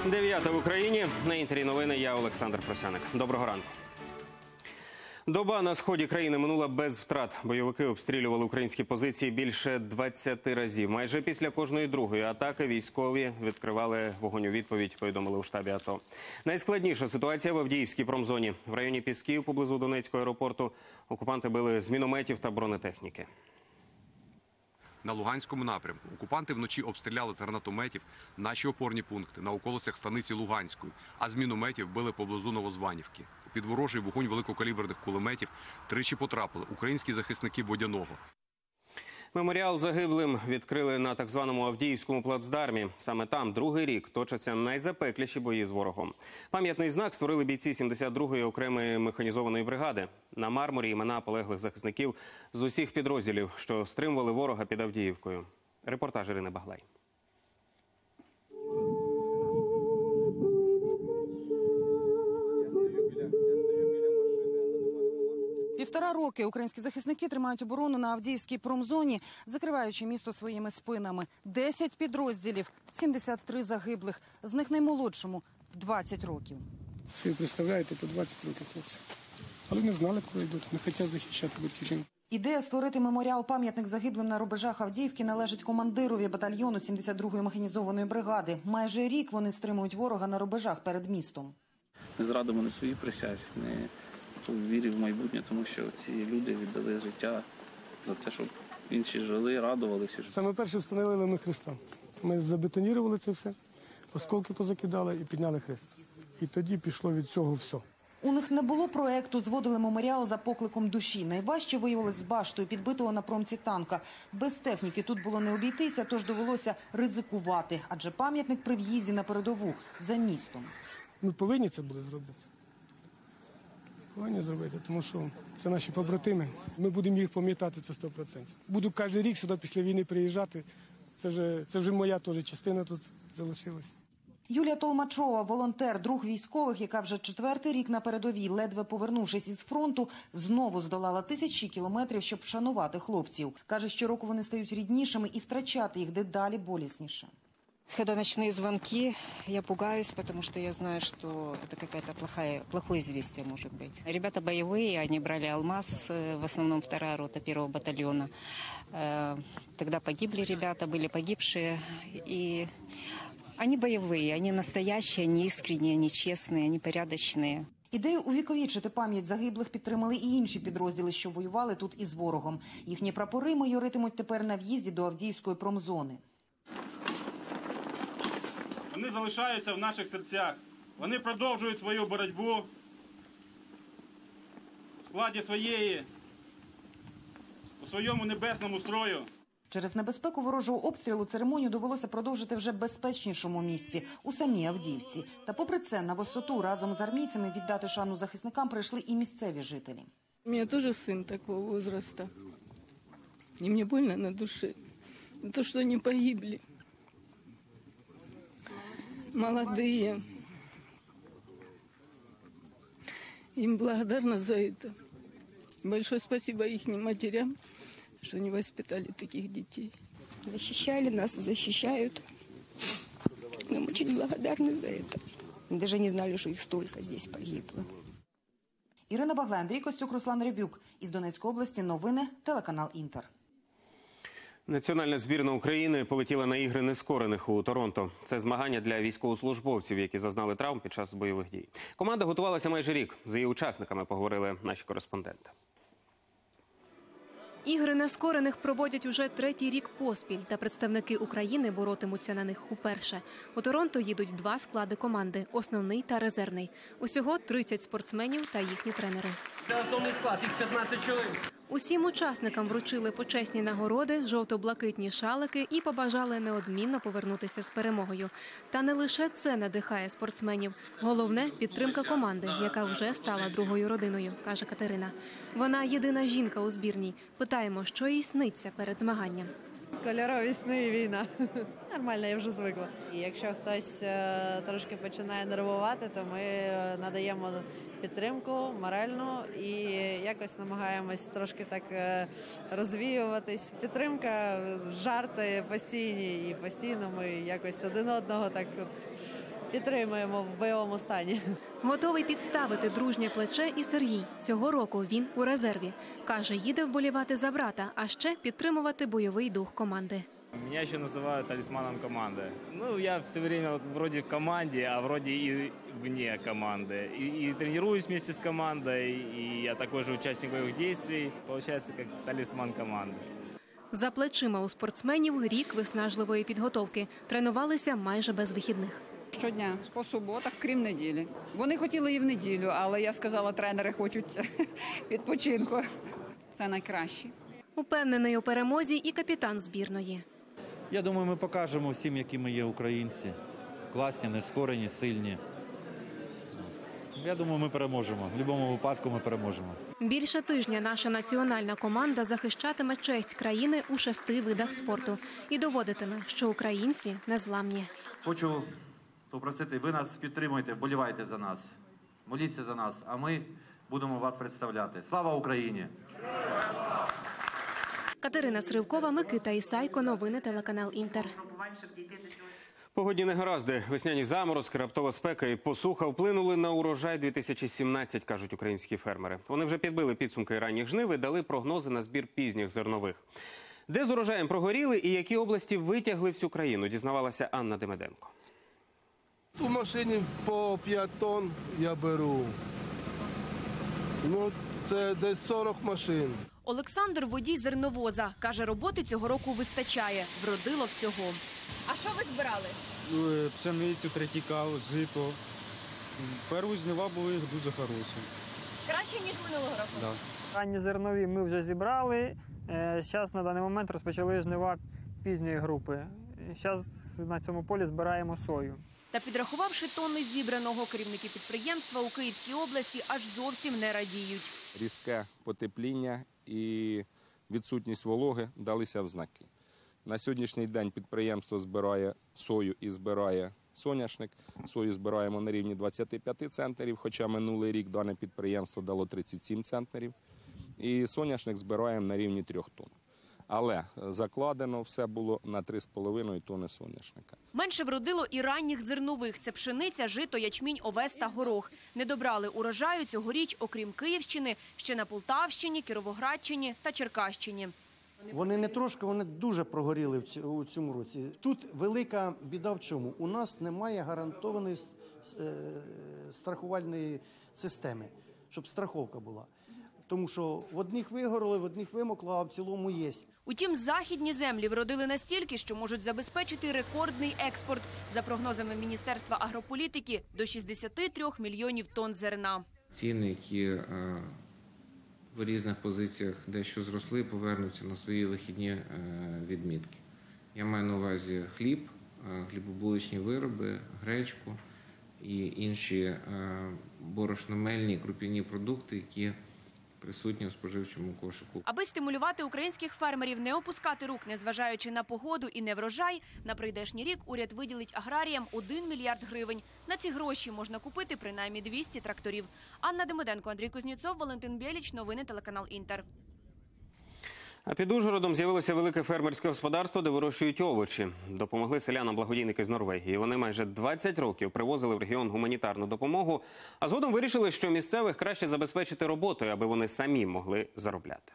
9 в Україні. На Інтері новини. Я Олександр Просяник. Доброго ранку. Доба на сході країни минула без втрат. Бойовики обстрілювали українські позиції більше 20 разів. Майже після кожної другої атаки військові відкривали вогонь у відповідь, повідомили у штабі АТО. Найскладніша ситуація в Авдіївській промзоні. В районі Пісків, поблизу Донецького аеропорту, окупанти били з мінометів та бронетехніки. На Луганському напрямку окупанти вночі обстріляли з гранатометів наші опорні пункти на околицях станиці Луганської, а з мінометів били поблизу Новозванівки. Під ворожий вогонь великокаліберних кулеметів тричі потрапили українські захисники Водяного. Меморіал загиблим відкрили на так званому Авдіївському плацдармі. Саме там другий рік точаться найзапекліші бої з ворогом. Пам'ятний знак створили бійці 72-ї окремої механізованої бригади. На мармурі імена полеглих захисників з усіх підрозділів, що стримували ворога під Авдіївкою. Репортаж Ірини Баглай. Півтора роки українські захисники тримають оборону на Авдіївській промзоні, закриваючи місто своїми спинами. 10 підрозділів, 73 загиблих. З них наймолодшому – 20 років. Ви представляєте, по 20 років хлопці. Але не знали, коли йдуть, не хочуть захищати батьківщину. Ідея створити меморіал-пам'ятник загиблим на рубежах Авдіївки належить командирові батальйону 72-ї механізованої бригади. Майже рік вони стримують ворога на рубежах перед містом. Ми зрадимо не свої присязі, не в вірі в майбутнє, тому що ці люди віддали життя за те, щоб інші жили, радувалися. Саме перше встановили ми хреста. Ми забетонірували це все, осколки позакидали і підняли хрест. І тоді пішло від цього все. У них не було проекту, зводили меморіал за покликом душі. Найважче виявилось з баштою, підбитого на промці танка. Без техніки тут було не обійтися, тож довелося ризикувати. Адже пам'ятник при в'їзді на передову, за містом. Ми повинні це були зробити. Повинні зробити, тому що це наші побратими. Ми будемо їх пам'ятати, це 100%. Буду кожен рік сюди після війни приїжджати. Це вже моя теж частина тут залишилась. Юлія Толмачова – волонтер, друг військових, яка вже 4-й рік на передовій, ледве повернувшись із фронту, знову здолала тисячі кілометрів, щоб вшанувати хлопців. Каже, щороку вони стають ріднішими і втрачати їх дедалі болісніше. Когда ночные звонки, я пугаюсь, потому что я знаю, что это какое-то плохое известие может быть. Ребята боевые, они брали «Алмаз», в основном 2-я рота 1-го батальона. Тогда погибли ребята, были погибшие. И они боевые, они настоящие, они искренние, они честные, они порядочные. Ідею увіковічити пам'ять загиблих підтримали і інші підрозділи, що воювали тут із ворогом. Їхні прапори майоритимуть тепер на в'їзді до Авдіївської промзони. Вони залишаються в наших серцях. Вони продовжують свою боротьбу в складі у своєму небесному строю. Через небезпеку ворожого обстрілу церемонію довелося продовжити вже в безпечнішому місці – у самій Авдіївці. Та попри це на висоту разом з армійцями віддати шану захисникам прийшли і місцеві жителі. У мене теж син такого возраста. І мені больно на душі, за те, що вони погибли. Молодые. Им благодарна за это. Большое спасибо их матерям, что они воспитали таких детей. Защищали нас, защищают. Нам очень благодарны за это. Мы даже не знали, что их столько здесь погибло. Ірина Баглай, Андрій Костюк, Руслан Ревюк. Із Донецької області новини, телеканал «Інтер». Національна збірна України полетіла на ігри нескорених у Торонто. Це змагання для військовослужбовців, які зазнали травм під час бойових дій. Команда готувалася майже рік. З її учасниками поговорили наші кореспонденти. Ігри нескорених проводять уже 3-й рік поспіль, та представники України боротимуться на них уперше. У Торонто їдуть 2 склади команди – основний та резервний. Усього 30 спортсменів та їхні тренери. Це основний склад, їх 15 чоловік. Усім учасникам вручили почесні нагороди, жовто-блакитні шалики і побажали неодмінно повернутися з перемогою. Та не лише це надихає спортсменів. Головне – підтримка команди, яка вже стала другою родиною, каже Катерина. Вона єдина жінка у збірній. Питаємо, що їй сниться перед змаганням. Кольорові сни і війна. Нормально, я вже звикла. І якщо хтось трошки починає нервувати, то ми надаємо підтримку моральну і якось намагаємось трошки так розвіюватись. Підтримка, жарти постійні і постійно ми якось один одного так от підтримуємо в бойовому стані. Готовий підставити дружнє плече і Сергій. Цього року він у резерві. Каже, їде вболівати за брата, а ще підтримувати бойовий дух команди. Меня еще называют талисманом команды. Ну, я все время вроде в команде, а вроде и вне команды. И тренируюсь вместе с командой, и я такой же участник боевых действий. Получается, как талисман команды. За плечима у спортсменів рік виснажливої підготовки. Тренувалися майже без вихідних. Щодня, по суботах, крім неділі. Вони хотіли і в неділю, але я сказала, тренери хочуть відпочинку. Це найкраще. Упевнений у перемозі і капітан збірної. Я думаю, ми покажемо всім, які ми є українці. Класні, нескорені, сильні. Я думаю, ми переможемо. В будь-якому випадку ми переможемо. Більше тижня наша національна команда захищатиме честь країни у 6 видах спорту і доводитиме, що українці незламні. Хочу попросити, ви нас підтримуйте, вболівайте за нас, моліться за нас, а ми будемо вас представляти. Слава Україні! Катерина Сривкова, Микита Ісайко. Новини телеканал Інтер. Погодні негаразди, весняні заморозки, раптова спека і посуха вплинули на урожай 2017, кажуть українські фермери. Вони вже підбили підсумки ранніх жнив і дали прогнози на збір пізніх зернових. Де з урожаєм прогоріли і які області витягли всю країну, дізнавалася Анна Демиденко. У машині по 5 тонн я беру. Ну, це десь 40 машин. Олександр – водій зерновоза. Каже, роботи цього року вистачає. Вродило всього. А що ви збирали? Пшеницю, третікал, жито. Перші жнива були дуже хороші. Краще, ніж минулого року? Да. Ранні зернові ми вже зібрали. Зараз на даний момент розпочали жнива пізньої групи. Зараз на цьому полі збираємо сою. Та підрахувавши тонни зібраного, керівники підприємства у Київській області аж зовсім не радіють. Різке потепління і відсутність вологи далися в знаки. На сьогоднішній день підприємство збирає сою і збирає соняшник. Сою збираємо на рівні 25 центнерів, хоча минулий рік дане підприємство дало 37 центнерів. І соняшник збираємо на рівні 3 тонн. Але закладено все було на 3,5 тонни соняшника. Менше вродило і ранніх зернових. Це пшениця, жито, ячмінь, овес та горох. Не добрали урожаю цьогоріч, окрім Київщини, ще на Полтавщині, Кіровоградщині та Черкащині. Вони не трошки, вони дуже прогоріли у цьому році. Тут велика біда в чому? У нас немає гарантованої страхувальної системи, щоб страховка була. Тому що в одних вигоріло, в одних вимокло, а в цілому є. Утім, західні землі вродили настільки, що можуть забезпечити рекордний експорт. За прогнозами Міністерства агрополітики, до 63 мільйонів тонн зерна. Ціни, які в різних позиціях дещо зросли, повернуться на свої вихідні відмітки. Я маю на увазі хліб, хлібобулочні вироби, гречку і інші борошномельні круп'яні продукти, які присутні у споживчому кошику. Аби стимулювати українських фермерів не опускати рук, незважаючи на погоду і неврожай, на прийдешній рік уряд виділить аграріям 1 мільярд гривень. На ці гроші можна купити принаймні 200 тракторів. Анна Демиденко, Андрій Кузнєцов, Валентин Бєліч. Новини телеканал Інтер. А під Ужгородом з'явилося велике фермерське господарство, де вирощують овочі. Допомогли селянам благодійники з Норвегії. Вони майже 20 років привозили в регіон гуманітарну допомогу, а згодом вирішили, що місцевих краще забезпечити роботою, аби вони самі могли заробляти.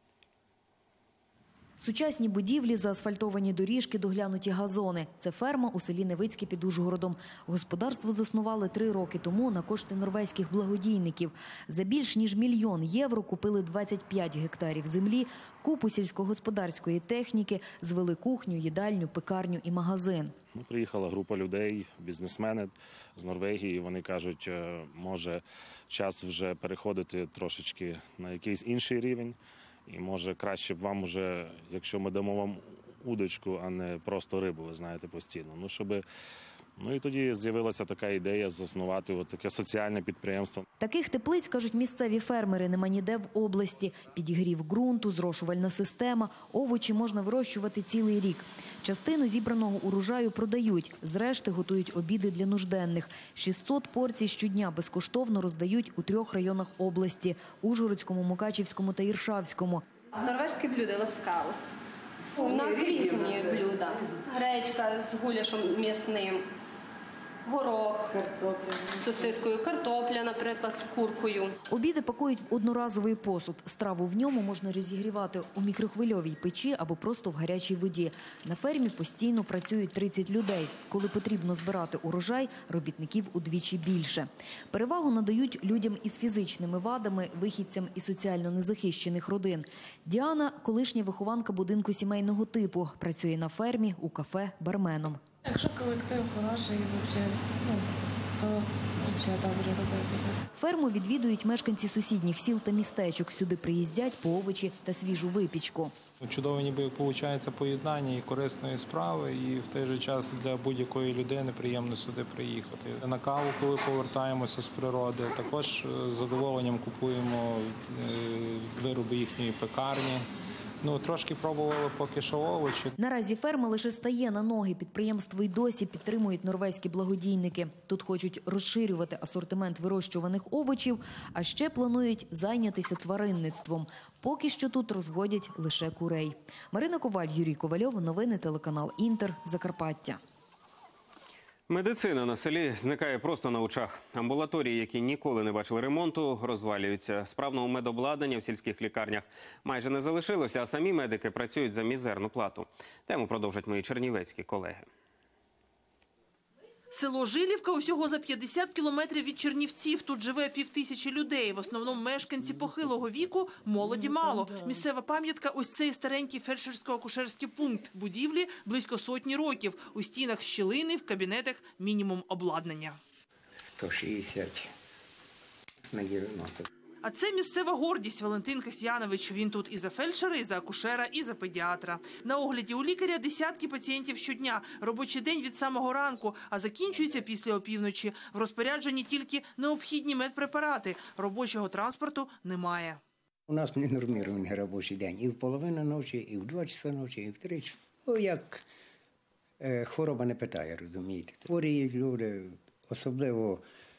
Сучасні будівлі, заасфальтовані доріжки, доглянуті газони. Це ферма у селі Невицьке під Ужгородом. Господарство заснували 3 роки тому на кошти норвезьких благодійників. За більш ніж 1 мільйон євро купили 25 гектарів землі, купу сільськогосподарської техніки, звели кухню, їдальню, пекарню і магазин. Приїхала група людей, бізнесмени з Норвегії. Вони кажуть, може час вже переходити трошечки на якийсь інший рівень. І може краще б вам уже, якщо ми дамо вам удочку, а не просто рибу, ви знаєте, постійно. Ну і тоді з'явилася така ідея заснувати таке соціальне підприємство. Таких теплиць, кажуть місцеві фермери, нема ніде в області. Підігрів ґрунту, зрошувальна система, овочі можна вирощувати цілий рік. Частину зібраного урожаю продають, зрешти готують обіди для нужденних. 600 порцій щодня безкоштовно роздають у 3 районах області – Ужгородському, Мукачівському та Іршавському. Норвежське блюдо – лапскаус. У нас різні блюда. Гречка з гуляшом м'ясним, горох з сосискою, картопля, наприклад, з куркою. Обіди пакують в одноразовий посуд. Страву в ньому можна розігрівати у мікрохвильовій печі або просто в гарячій воді. На фермі постійно працюють 30 людей. Коли потрібно збирати урожай, робітників удвічі більше. Перевагу надають людям із фізичними вадами, вихідцям із соціально незахищених родин. Діана – колишня вихованка будинку сімейного типу. Працює на фермі, у кафе, барменом. Якщо колектив хороший, то взагалі добре робити. Ферму відвідують мешканці сусідніх сіл та містечок. Сюди приїздять по овочі та свіжу випічку. Чудове ніби виходить поєднання і корисної справи, і в той же час для будь-якої людини приємно сюди приїхати. На каву, коли повертаємося з природи, також з задоволенням купуємо вироби їхньої пекарні. Трошки пробували поки що овочі. Наразі ферма лише стає на ноги. Підприємство й досі підтримують норвезькі благодійники. Тут хочуть розширювати асортимент вирощуваних овочів, а ще планують зайнятися тваринництвом. Поки що тут розводять лише курей. Марина Коваль, Юрій Ковальов. Новини телеканал Інтер. Закарпаття. Медицина на селі зникає просто на очах. Амбулаторії, які ніколи не бачили ремонту, розвалюються. Справного медобладнання в сільських лікарнях майже не залишилося, а самі медики працюють за мізерну плату. Тему продовжать мої чернівецькі колеги. Село Жилівка усього за 50 кілометрів від Чернівців. Тут живе 5000 людей. В основному мешканці похилого віку, молоді мало. Місцева пам'ятка – ось цей старенький фельдшерсько-акушерський пункт. Будівлі близько 100 років. У стінах щілини, в кабінетах мінімум обладнання. 160 на 90. А це місцева гордість Валентин Касьянович. Він тут і за фельдшера, і за акушера, і за педіатра. На огляді у лікаря десятки пацієнтів щодня. Робочий день від самого ранку, а закінчується після опівночі. В розпорядженні тільки необхідні медпрепарати. Робочого транспорту немає. У нас не нормірований робочий день. І в половину ночі, і в 2 часа ночі, і в 3 часа. Як хвороба не питає, розумієте. Хворіють люди, особливо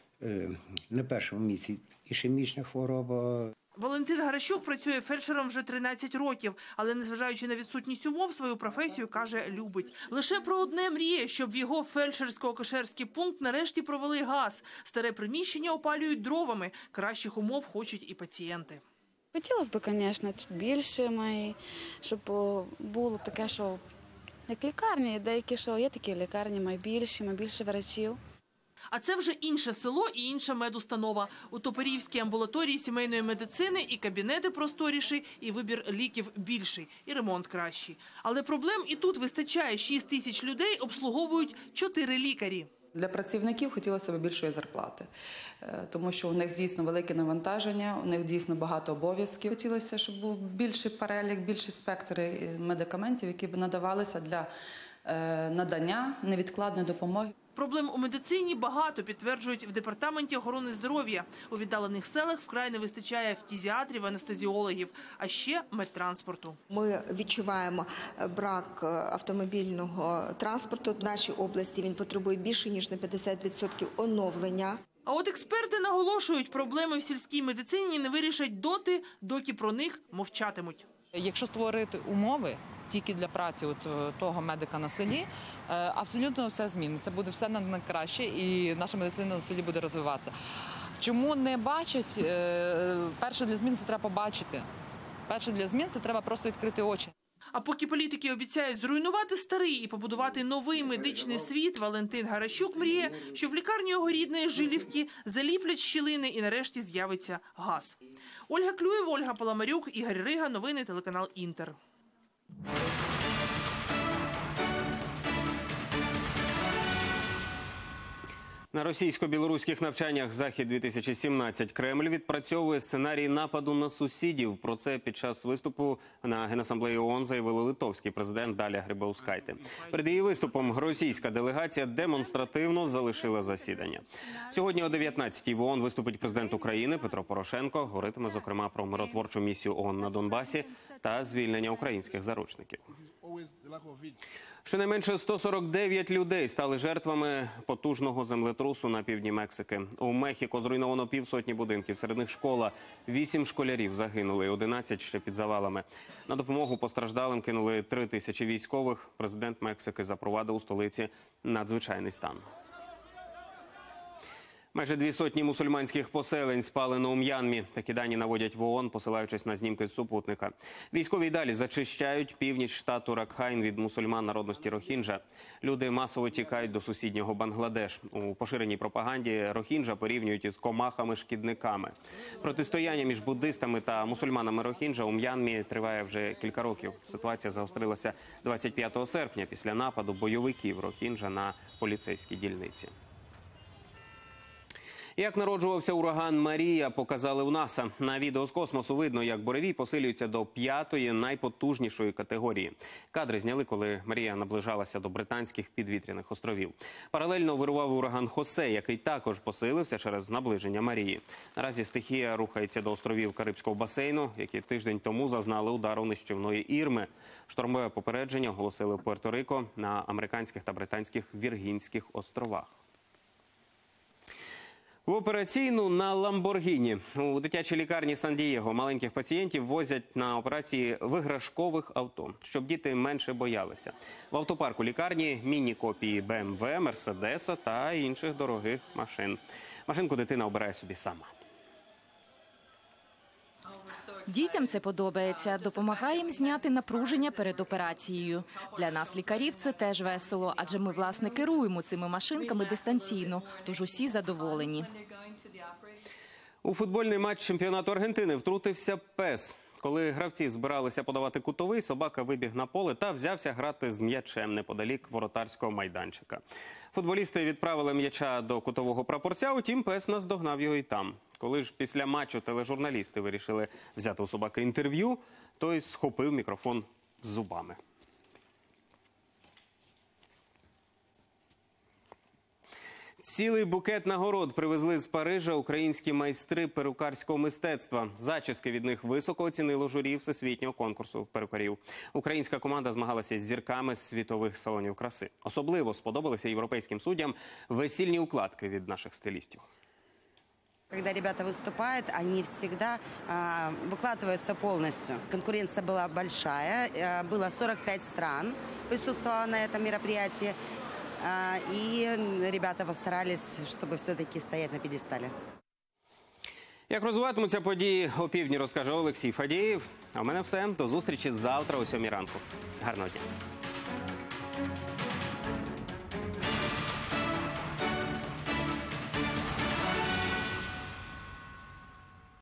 на першому місці ішемічна хвороба. Валентин Гаращук працює фельдшером вже 13 років, але незважаючи на відсутність умов, свою професію, каже, любить. Лише про одне мріє, щоб в його фельдшерсько-акушерський пункт нарешті провели газ. Старе приміщення опалюють дровами. Кращих умов хочуть і пацієнти. Хотілося б, звісно, більше, щоб було таке, що як лікарні, деякі, що є такі лікарні, більше врачів. А це вже інше село і інша медустанова. У Топорівській амбулаторії сімейної медицини і кабінети просторіші, і вибір ліків більший, і ремонт кращий. Але проблем і тут вистачає. 6 тисяч людей обслуговують 4 лікарі. Для працівників хотілося б більшої зарплати, тому що у них дійсно велике навантаження, у них дійсно багато обов'язків. Хотілося, щоб був більший перелік, більший спектр медикаментів, які б надавалися для надання невідкладної допомоги. Проблем у медицині багато, підтверджують в Департаменті охорони здоров'я. У віддалених селах вкрай не вистачає фтизіатрів, анестезіологів, а ще медтранспорту. Ми відчуваємо брак автомобільного транспорту в нашій області. Він потребує більше, ніж на 50% оновлення. А от експерти наголошують, проблеми в сільській медицині не вирішать доти, доки про них мовчатимуть. Якщо створити умови тільки для праці того медика на селі, абсолютно все зміниться. Буде все на краще і наша медицина на селі буде розвиватися. Чому не бачать? Перше для змін – це треба побачити. Перше для змін – це треба просто відкрити очі. А поки політики обіцяють зруйнувати старий і побудувати новий медичний світ, Валентин Гаращук мріє, що в лікарні його рідної Жилівки заліплять щілини і нарешті з'явиться газ. Ольга Клюєва, Ольга Паламарюк, Ігор Рига. Новини телеканал Інтер. На російсько-білоруських навчаннях «Захід-2017» Кремль відпрацьовує сценарій нападу на сусідів. Про це під час виступу на Генасамблеї ООН заявила литовський президент Даля Грибаускайте. Перед її виступом російська делегація демонстративно залишила засідання. Сьогодні о 19-й в ООН виступить президент України Петро Порошенко. Говоритиме, зокрема, про миротворчу місію ООН на Донбасі та звільнення українських заручників. Щонайменше 149 людей стали жертвами потужного землетрусу на півдні Мексики. У Мехіко зруйновано 500 будинків, серед них школа. 8 школярів загинули, 11 ще під завалами. На допомогу постраждалим кинули 3000 військових. Президент Мексики запровадив у столиці надзвичайний стан. Майже 200 мусульманських поселень спалено у М'янмі. Такі дані наводять в ООН, посилаючись на знімки з супутника. Військові далі зачищають північ штату Ракхайн від мусульман народності Рохінджа. Люди масово тікають до сусіднього Бангладеш. У поширеній пропаганді Рохінджа порівнюють із комахами-шкідниками. Протистояння між буддистами та мусульманами Рохінджа у М'янмі триває вже кілька років. Ситуація загострилася 25 серпня після нападу бойовиків Рохінджа на поліцейські дільниці. Як народжувався ураган Марія, показали у НАСА. На відео з космосу видно, як буревій посилюється до 5-ї найпотужнішої категорії. Кадри зняли, коли Марія наближалася до британських підвітряних островів. Паралельно вирував ураган Хосе, який також посилився через наближення Марії. Наразі стихія рухається до островів Карибського басейну, які тиждень тому зазнали удару нищівної Ірми. Штормове попередження оголосили в Пуерто-Рико, на американських та британських Віргінських островах. В операційну на Ламборгіні. У дитячій лікарні Сан-Дієго маленьких пацієнтів возять на операції в іграшкових авто, щоб діти менше боялися. В автопарку лікарні міні-копії БМВ, Мерседеса та інших дорогих машин. Машинку дитина обирає собі сама. Дітям це подобається, допомагає їм зняти напруження перед операцією. Для нас, лікарів, це теж весело, адже ми, власне, керуємо цими машинками дистанційно, тож усі задоволені. У футбольний матч чемпіонату Аргентини втрутився пес. Коли гравці збиралися подавати кутовий, собака вибіг на поле та взявся грати з м'ячем неподалік воротарського майданчика. Футболісти відправили м'яча до кутового прапорця, утім пес наздогнав його і там. Коли ж після матчу тележурналісти вирішили взяти у собаки інтерв'ю, той схопив мікрофон з зубами. Цілий букет нагород привезли з Парижа українські майстри перукарського мистецтва. Зачіски від них високо оцінило журі всесвітнього конкурсу перукарів. Українська команда змагалася з зірками світових салонів краси. Особливо сподобалися європейським суддям весільні укладки від наших стилістів. Когда ребята выступают, они всегда выкладываются полностью. Конкуренция была большая, было 45 стран, присутствовало на этом мероприятии. И ребята постарались, чтобы все-таки стоять на пьедестале. Як розвиватимуться події, о півдні розкаже Олексій Фадієв. А в мене все. До зустрічі завтра о 7 ранку. Гарного дня.